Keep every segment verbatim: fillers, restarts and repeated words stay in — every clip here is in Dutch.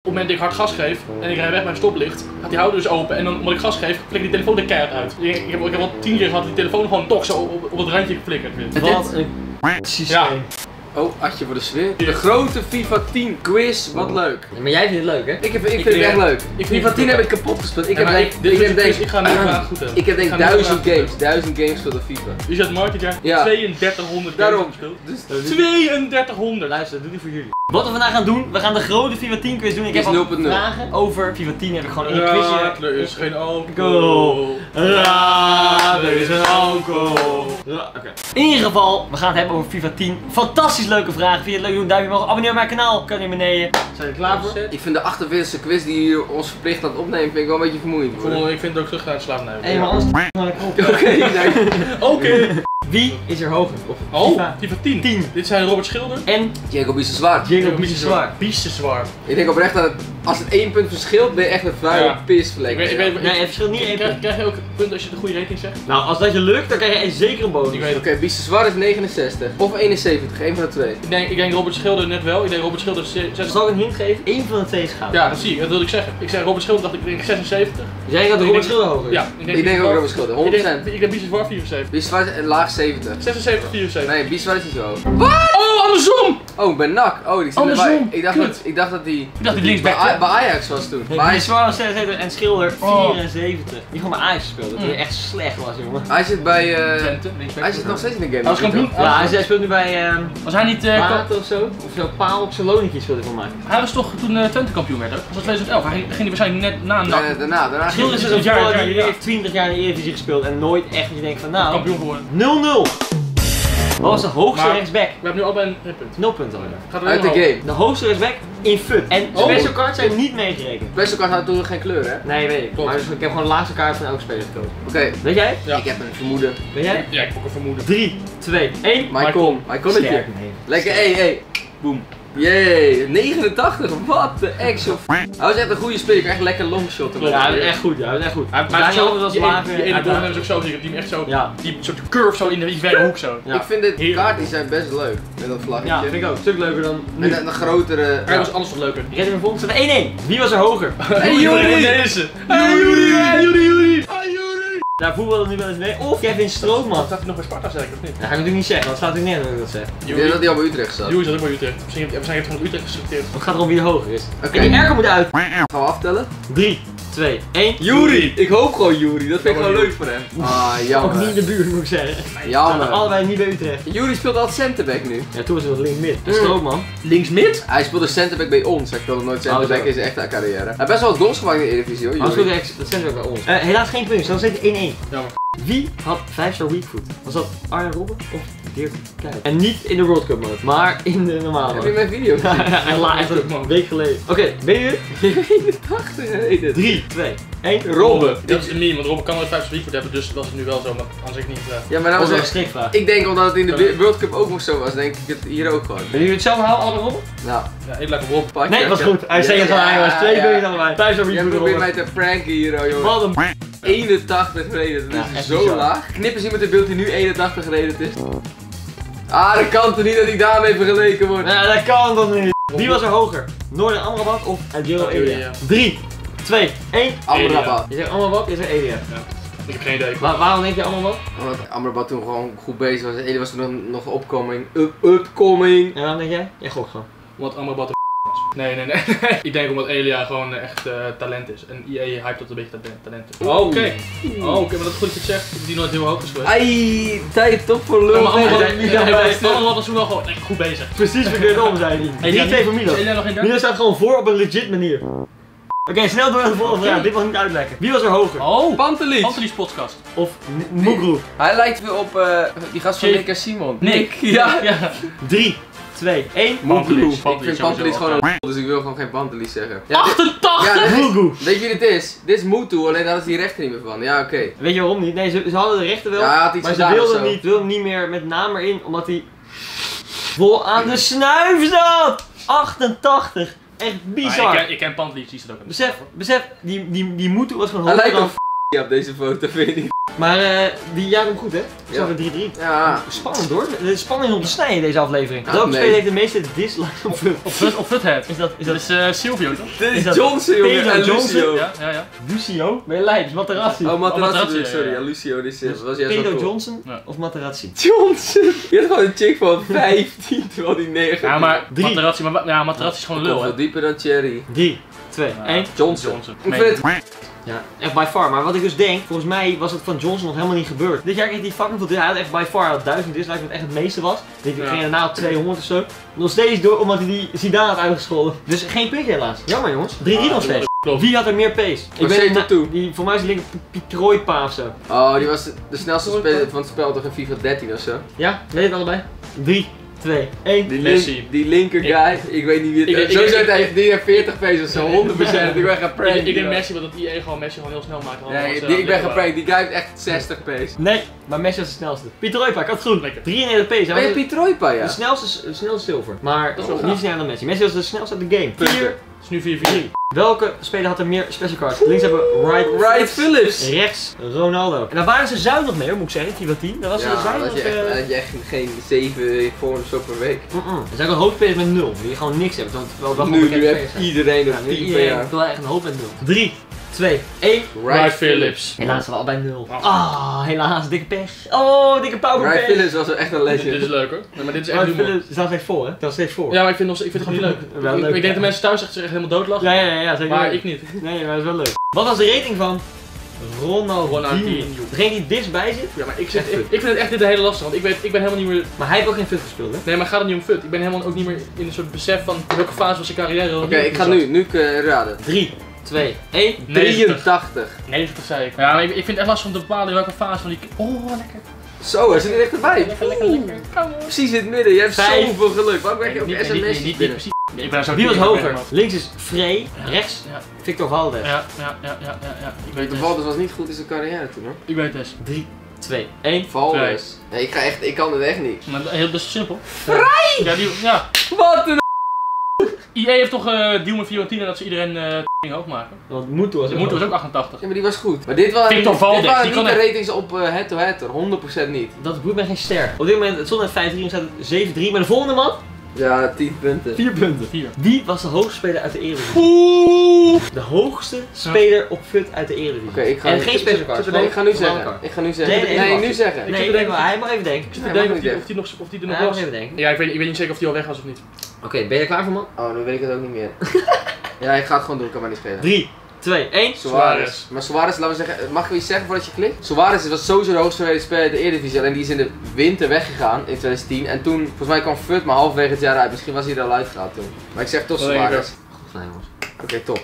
het moment dat ik hard gas geef en ik rij weg bij mijn stoplicht, gaat die houder dus open en dan omdat ik gas geef, flikker die telefoon de keihard uit. Ik, ik, heb, ik heb al tien keer gehad dat die telefoon gewoon toch zo op, op het randje geflikkerd werd. Wat een systeem. Ja. Oh, Atje voor de sfeer. De grote FIFA tien quiz, wat leuk. Ja, maar jij vindt het leuk, hè? Ik, heb, ik, ik vind het echt leuk. Ik FIFA tien heb ik kapot gespeeld. Ik heb denk, ik heb denk, ik ga nu uh, goed hebben. Ik heb denk duizend games, duizend games gespeeld op FIFA. Je zegt Mark dit jaar ja. tweeëndertighonderd Daarom. gespeeld. Dus tweeëndertighonderd. Luister, dat doe ik voor jullie. Wat we vandaag gaan doen, we gaan de grote FIFA tien quiz doen. Ik heb al vragen over FIFA tien, heb ik gewoon in een quizje. Er is geen alcohol. Ja, er is een alcohol. Ja, okay. In ieder geval, we gaan het hebben over FIFA tien. Fantastisch leuke vragen. Vind je het leuk? Doe een duimpje omhoog. Abonneer op mijn kanaal. Kan hier beneden. Zijn je er klaar voor? Ik vind de achtenveertigste quiz die hier ons verplicht aan het opnemen, vind ik wel een beetje vermoeiend. Ik vind het ook terug naar het slaap nemen. Hé, maar anders Oké, oké. Wie is er hoger? Of oh, FIFA, FIFA tien. tien. Dit zijn Robert Schilder en Diego Biseswar. Diego Biseswar. Biseswar. Ik denk oprecht dat het, als het één punt verschilt, ben je echt een vuile ja. pisvlek. Ik weet, ik weet, ik, nee, het verschilt niet één krijg, punt. Krijg je ook een punt als je de goede rating zegt? Nou, als dat je lukt, dan krijg je zeker een bonus. Oké, okay, Biseswar is negenenzestig. Of eenenzeventig, één van de twee. Ik denk, ik denk Robert Schilder net wel. Ik denk Robert Schilder zesenzestig. Zal ik een hint geven? Eén van de twee is goud. Ja, dat zie ik. Dat wilde ik zeggen. Ik zeg Robert Schilder, dacht ik denk zesenzeventig. Jij gaat Robert Schilder hoger? Ja. Ik denk, ik denk ook Robert Schilder, honderd procent. Ik denk Biseswar vierenzeventig. Biseswar is laag zeventig. zesenzeventig, vierenzeventig. Nee, Biseswar is niet zo hoog. Wat? Oh, andersom! Oh, bij N A C. Oh, die zit erbij. Ik dacht dat, ik dacht dat die... Ik dacht die linksback bij, bij Ajax was toen. Nee, Biseswar was zesenzeventig en Schilder vierenzeventig. Die gewoon bij Ajax speelde, dat hij echt slecht was, jongen. Hij zit bij... Uh, Twente, hij zit nog steeds in de game. Hij was kampioen? Ja, hij speelt nu bij... Uh, was hij niet... Uh, Paat of zo? Of zo, Paal op Saloniki speelde hij voor mij. Hij was toch toen uh, Twente kampioen werd, hè? Was dat tweeduizend elf? Hij ging hij waarschijnlijk net na N A C. Nee, daarna, daarna. Schilder is dus een voetballer die heeft twintig jaar in de Eredivisie gespeeld en nooit echt je denkt van nou... Kampioen geworden. nul nul. Wat was de hoogste maar, rechtsback? We hebben nu al bij een punt. nul punten alweer. Gaat uit de game. De hoogste rechtsback in F U T. En oh. special cards zijn niet meegerekend. Special cards had toen geen kleur, hè? Nee, weet ik. Klopt. Maar dus ik heb gewoon de laatste kaart van elke speler gekozen. Oké. Okay. Weet jij? Ja. Ik heb een vermoeden. Weet jij? Ja, ik heb ook een vermoeden. drie, twee, één. Maicon. Maiconnetje. Lekker, hé, hé. Boom. Jee, negenentachtig, wat de action. Hij was echt een goede speler, echt lekker longshot. Ja, hij was echt goed, ja, hij was echt goed. Hij, maar Daniel zo, was die, lager. Die ene goal hebben ze ook zo, ik heb die hem echt zo, ja. die soort curve zo in de verre hoek zo. Ja. Ik vind dit kaart die zijn best leuk, met dat vlaggetje. Ja, vind ik ook, een stuk leuker dan nu. Met een grotere... Hij was anders toch leuker. Ik red hem volgens staat één één. Wie was er hoger? Hey Juri! Hey Juri! Hey Juri! Daar voetballen nu wel eens mee. Of Kevin Strootman. Staat hij nog bij Sparta zeker of niet? Dat ga ik natuurlijk niet zeggen, want het staat natuurlijk niet dat ik dat zeg. Ik denk dat hij al bij Utrecht zat. Juri zat ook bij Utrecht. Misschien heeft hij van Utrecht geselecteerd. Het gaat erom wie er hoger is. Oké. Okay. En die erger moet uit. Gaan we aftellen? drie, twee, één. Juri! Ik hoop gewoon Juri, dat vind ik gewoon leuk voor hem. Ah, jammer. Ook niet in de buurt moet ik zeggen. Jammer. Allebei niet bij Utrecht. Juri speelt altijd centerback nu. Ja, toen was het links-mid. En Strootman. Links-mid? Hij speelde centerback bij ons. Hij speelde nooit centerback in zijn echte carrière. Hij heeft best wel wat goals gemaakt in de Eredivisie hoor. Hij speelde echt centerback bij ons. Uh, helaas geen punt, dan zit het één één. Jammer. Wie had vijf star weakfoot? Was dat Arjen Robben of Dirk Kuyt? En niet in de World Cup mode, maar in de normale mode. Heb je mijn video gezien? Ja, echt een week geleden. Oké, okay, ben je eenentachtig gereden. drie, twee, één. Robben. Dat is een meme, want Robben kan nooit vijf star weakfoot hebben, dus was het nu wel zo, maar anders ik niet. Uh... Ja, maar nou was was een strikvraag. Ik denk omdat het in de World Cup ook nog zo was, denk ik het hier ook gewoon. Ben jullie hetzelfde houden, allemaal Robben? Nou. Ja, ik blijf op Robben. Nee, dat was goed. Hij zei het van hij was twee ja, ja. allebei. Vijf star weakfoot. Jij probeert mij te pranken hier, oh, jongen. Wat een eenentachtig gereden, dat ja, is zo laag. Knip eens iemand in beeld die nu eenentachtig gereden is. Ah, dat kan toch niet dat ik daarmee vergeleken word? Ja, dat kan toch niet. Wie was er hoger? Noorden Amrabat of Adjero Elia? drie, twee, één. Amrabat. Je zegt Amrabat, je zegt Elia. Ja. Ik heb geen idee. Waar, waarom denk je Amrabat? Omdat Amrabat toen gewoon goed bezig was. Elia was toen nog, nog upcoming. Up, upcoming. En waarom denk jij? Jij gokt gewoon. Omdat Amrabat Nee, nee, nee. Ik denk omdat Elia gewoon echt uh, talent is. En I E hype dat een beetje talent is. Oh, oké. Okay. Oh, oké, maar dat is goed dat je het zegt. Ik heb die nooit heel hoog gespeeld. Ai, tijd toch voor lul. Maar Amrabat was toen wel gewoon echt goed bezig. Precies verkeerd om, zei hij. drie twee voor Milo. Milo staat gewoon voor op een legit manier. Oké, okay, snel door naar de volgende vraag. Dit was niet uitlekken. Wie was er hoger? Oh, Pantelis. Pantelis podcast. Of Mugru. Hij lijkt weer op uh, die gast van Nick en Simon. Nick. Ja. ja. drie, twee, één. Mugru. Ik vind Pantelis gewoon een l***, dus ik wil gewoon geen Pantelis zeggen. Ja, achtentachtig! Mugru. Weet je wie dit is? Dit is Mutu, alleen daar is die rechter niet meer van. Ja, oké. Okay. Weet je waarom niet? Nee, ze, ze hadden de rechter wel, ja, maar ze wilden niet, wilden niet meer met naam erin, omdat hij vol aan de snuif zat. achtentachtig. Echt bizar. Ah, ik ken, ik ken Pantelis, die zit ook in de Besef, besef, die, die, die Mutu was gewoon hij hoger lijkt dan f*** op deze foto, vind je niet? Maar uh, die jaagt hem goed, hè? Zo Ja. we drie drie. Ja. Spannend hoor. Er is spanning om te snijden in deze aflevering. Ah, Welke nee. speler heeft de meeste dislikes op Fut? Op Fut- op Futhead. Is dat, is Dat dat is uh, Silvio toch? Dit Is is dat Johnson, jongen. Pedro En Johnson? Lucio. Ja, ja, ja. Lucio? Ben je lijp? Is Materazzi. Oh, Materazzi Materazzi, bedoel ik, ja, sorry. ja. Ja, Lucio, die is, was juist Pedro wel cool. Johnson Ja. of Materazzi? Johnson. Je had gewoon een chick van vijftien, terwijl die negen. Ja, maar Drie. Materazzi, maar, ja, Materazzi is gewoon een lul, hè? Veel dieper dan Cherry. drie, twee, één. Johnson. Johnson. Ik Nee. vind het... Ja, echt by far. Maar wat ik dus denk, volgens mij was het van Johnson nog helemaal niet gebeurd. Dit jaar kreeg hij fucking veel. Hij had echt by far hij had duizend dislikes, wat echt het meeste was. Dit Ja. ging daarna op tweehonderd of zo. Nog steeds door omdat hij die Zidane had uitgescholden. Dus geen puntje helaas. Jammer jongens. drie drie nog steeds. Klopt. Wie had er meer pace? Ik zeven na- toe. die, voor mij is die linker Pietroipa of zo. Oh, die was de, de snelste speler van het spel toch in FIFA dertien of zo. Ja, weet je het allebei? drie, twee, één. Die, Messi. link, die linker guy, ik, weet niet wie het Ik- is. ik- Sowieso ik- heeft hij die heeft veertig pace of zo, honderd procent. Ik ben gaan Ik, pranken. ik denk Messi, want dat I E gewoon Messi gewoon heel snel maakt. Gewoon Nee, als, die, uh, ik ben liggen geprankt. Die guy heeft echt zestig pace. Nee, maar Messi was de snelste. Pietroipa, ik had het goed. Lekker. drieënnegentig pace. Hij Ben je was Piet Roypa, ja? de snelste, is- de snelste zilver. Maar Dat is wel niet gaaf. sneller dan Messi. Messi was de snelste uit de game. Punten. vier, Het is nu vier vier. welke speler had er meer special cards? Links hebben we Wright, Wright Phillips. rechts Ronaldo. En daar waren ze zuinig mee, hoor, moet ik zeggen, FIFA tien. Daar was ze Ja, zuinig. had je echt, eh, had je echt geen zeven voor of zo per week. mm-mm. Er zijn ook een hoop spelers met nul, die gewoon niks hebben. Want wel wel Nu, gewoon nu bekende heeft spelers zijn. iedereen Ja, een nu tien per iedereen jaar. heeft wel echt een hoop met nul. drie, twee, één. Wright Phillips. Helaas hadden we allebei nul. Oh. Ah, helaas, dikke pech. Oh, dikke Wright powerpech. Phillips was wel echt een Dit is legend. leuk hoor. Nee, maar dit is echt Wright humor. Phillips staat steeds voor, hè? Dat steeds voor. Ja, maar ik vind, nog, ik vind het gewoon niet leuk. Wel ik, leuk, ik denk ja. dat mensen thuis echt zich echt helemaal doodlachen. Ja, ja, ja, ja, zeker. Maar weten. ik niet. Nee, maar dat is wel leuk. Wat was de rating van Ronaldinho? Ronaldinho. Degene die dichtstbij zit, Ja, maar ik, zit, Echt ik, fut. ik vind het echt dit hele lastig, want ik, weet, ik ben helemaal niet meer... maar hij heeft ook geen fut gespeeld, hè? Nee, maar gaat het niet om fut. Ik ben helemaal ook niet meer in een soort besef van welke fase van zijn carrière. Oké, ik ga nu, nu uh, raden. drie, twee, één. drieëntachtig. Nee, dat zei ik. Ja, maar ik, ik vind het echt lastig om te bepalen in welke fase van die... Oh, lekker. Zo, hij zit er echt erbij. Lekker, lekker, lekker. Kom op. Precies in het midden, je hebt Vijf. zoveel geluk. Waarom krijg je ook Niet- niet- sms'jes niet- niet binnen? precies. Nee, ik ben zo Wie was diep, ik ben hoger? helemaal- Links is Frey, rechts Ja, Victor Valdes. ja, ja, ja, ja, ja, ja. Ik weet De het. Valdes was niet goed in zijn carrière toen hoor. Ik weet het. drie, twee, één. Valdes. Nee, ik ga echt, ik kan het echt niet. Maar heel best simpel. Vrij! Ja, die, ja. Wat een I E heeft toch uh, deal met Fiorentina dat ze iedereen uh, hoog maken? Want Mutu was De moeder was ook achtentachtig. Ja, maar die was goed. Maar dit waren, Victor dit Valdes, waren die niet kon de echt- ratings op uh, head-to-head hoor, honderd procent niet. Dat boeit mij geen ster. Op dit moment, het stond net vijf drie en staat het zeven drie. Maar de volgende man, Ja, tien punten. vier punten. Vier. Wie was de hoogste speler uit de Eredivisie? Oeh! De hoogste speler op fut uit de Eredivisie. Oké, ik ga En nu- geen special cards. Nee, ik ga nu gewoon zeggen. wildcard. Ik ga nu zeggen. Nee, nee, Nee, wacht. nu zeggen. Ik Nee, zit nee, te maar hij mag even denken. Ik zit Ja, te denken mag of die, niet of die nog, of die er nog Hij mag was. even denken. Ja, ik weet, ik weet niet zeker of die al weg was of niet. Oké, ben je er klaar voor, man? Oh, nu weet ik het ook niet meer. Ja, ik ga het gewoon doen, kan mij niet schelen. drie, twee, één. Suarez. Maar Suarez, laten we zeggen, mag ik iets zeggen voordat je klikt? Suarez was sowieso de hoogste gereden speler in de Eredivisie, alleen die is in de winter weggegaan in twintig tien. En toen, volgens mij kwam Fut maar halverwege het jaar uit, misschien was hij er al uitgegaan toen. Maar ik zeg toch Dat denk ik Suarez. Goed gedaan, jongens. Oké, top.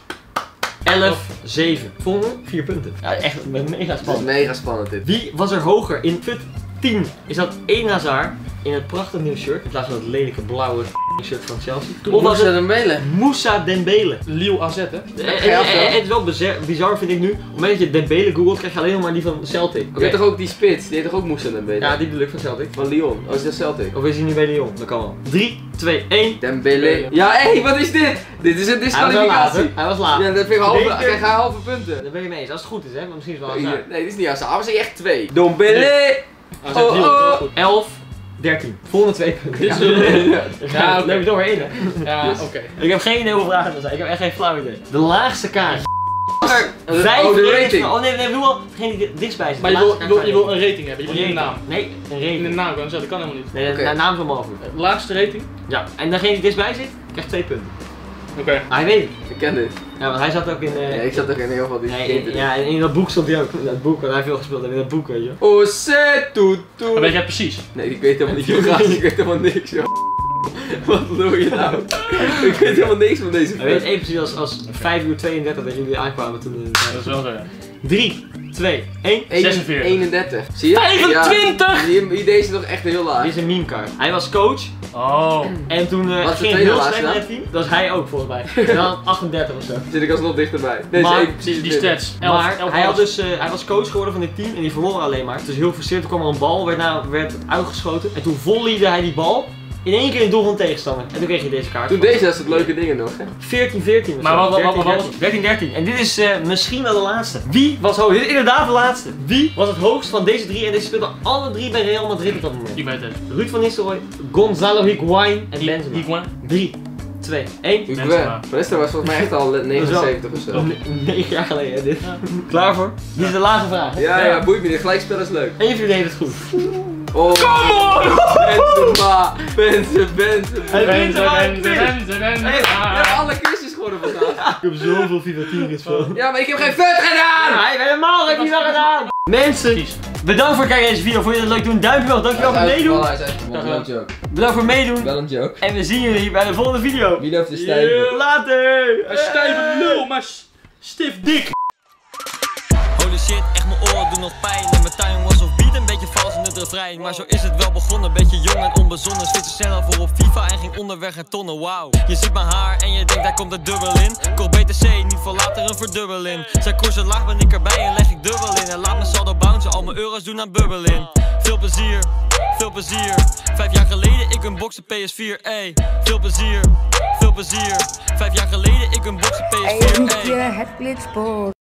elf, zeven. Volgende, vier punten. Ja, echt mega Het is spannend. mega spannend dit. Wie was er hoger in fut tien? Is dat één Hazard in het prachtige nieuwe shirt, in plaats van het lelijke blauwe shirt van Chelsea? Of was Moussa het Dembele. Moussa Dembele? Lille A Z, hè? En- Ga en- je en- afstellen? en Het is wel bizar, bizar vind ik nu. Op het moment dat je Dembele googelt, krijg je alleen nog maar die van Celtic. Je hebt toch ook die spits, die heet toch ook Moussa Dembele? Ja, die bedoel ik van Celtic. Van Lyon. Oh, is dat Celtic? Of is hij nu bij Lyon? Dat kan wel. drie, twee, één. Dembele. Ja, hé, hey, wat is dit? Dit is een Hij was wel laat, disqualificatie. hè? Hij was laat. Ja, dat vind ik halve, Beter. krijg je halve punten. Daar ben je mee eens. Als het goed is, hè? Want misschien is het wel Nee, Hazard. nee, dit is niet Hazard. Maar zeg je echt twee. Dembele. A Z Oh, Lille, oh. heel goed. elf, dertien. Volgende twee punten. Dit is Ja. een- Ja, oké. Neem het door één, hè? Ja, oké. Ik heb geen idee hoeveel vragen er zijn. Ik heb echt geen flauw idee. De laagste kaart. Oh, Vijf de ratings rating. van- Oh nee, nee, doe wel. Degene die dichtstbij zit. Maar De je wil, laagste je, wil, kaart je kan wil een rating hebben, je wil niet een naam. Nee, een In rating. een naam kan je zeggen, dat kan helemaal niet. Nee, de Oké. de naam is wel mogelijk. De laagste rating? Ja, en degene die dichtbij zit, krijgt twee punten. Oké. Maar hij weet het. Ik ken dit. Ja, want hij zat ook in... eh, Ja, ik zat er in heel veel die nee, kind in, in. ja, en in dat boek stond hij ook. In dat boek, want hij heeft veel gespeeld en in dat boek, weet je. Oh, zet toe toe. Maar weet jij het precies? Nee, ik weet helemaal niet, joh, gast. Ik weet helemaal niks, joh. Wat doe je nou? Ik weet helemaal niks van deze Hij weet film. even precies als, als vijf uur tweeëndertig dat jullie aankwamen toen. in Ja, dat is wel zo, ja. drie, twee, één. zesenveertig. eenendertig. Zie je? vijfentwintig! Ja, die, die deze is nog echt heel laag. Dit is een meme card. Hij was coach Oh. en toen uh, Wat is de ging het tweede heel laatste slecht met dan? het team. Dat was hij ook volgens mij. En dan achtendertig of zo. Zit ik alsnog dichterbij. Nee, Maar is één precies Die, die dit. stats. elf, Maar elf hij, had alles. dus, uh, hij was coach geworden van dit team en die verloor alleen maar. Dus heel gefrustreerd, toen kwam er een bal, werd, nou, werd uitgeschoten. En toen volleyde hij die bal in één keer in het doel van de tegenstander. En toen kreeg je deze kaart. Toen deed je dat soort leuke dingen nog, hè? veertien veertien. Maar wat- wat- wat- wat was het? dertien dertien. En dit is uh, misschien wel de laatste. Wie was hoog? Dit is inderdaad de laatste. Wie was het hoogst van deze drie? En deze speelden alle drie bij Real Madrid op dat moment. Ik weet het. Ruud van Nistelrooy, Gonzalo Higuain en Benzema. Higuain. drie, twee, één. Higuain. Van Nistelrooy was volgens mij echt al negenenzeventig of zo. negen jaar geleden, hè, dit. Klaar voor? Dit is de lage vraag. Hè? Ja, ja, boeit me niet. Gelijkspel is leuk. Eén van jullie heeft het goed. Oh. Come on! Benzema, Benzema, Benzema. Hij wint Benze, er benze, benze, benze. Hey, je Ah. hebt alle quizjes gewonnen vandaag. Ik heb zoveel FIFA tien gespeeld. Ja, maar ik heb geen vet gedaan! Hij heeft helemaal geen FIFA gedaan. Mensen, Precies. bedankt voor het kijken naar deze video. Vond je het leuk? Doe een duimpje omhoog. Dankjewel voor het meedoen. Hij is uitgevonden. Wel een joke. Bedankt voor het meedoen. Wel een joke. En we zien jullie bij de volgende video. Wie loopt de stijve? Later. Een stijve lul, maar s- stief dik. Holy shit, echt mijn oren doen nog pijn. En mijn timing was of beat, een beetje vals in het refrein. Maar zo is het wel begonnen, beetje jong en onbezonnen. Switch sneller voor op FIFA en ging onderweg en tonnen, wauw. Je ziet mijn haar en je denkt daar komt er dubbel in. Kocht B T C, niet voor later een verdubbeling. Zijn koersen laag ben ik erbij en leg ik dubbel in. En laat mijn saldo bouncen, al mijn euro's doen aan bubbel in. Veel plezier, veel plezier. Vijf jaar geleden ik een boxen P S vier, ey. Veel plezier, veel plezier. Vijf jaar geleden ik een boxen P S vier, ey. Eentje het glitspot.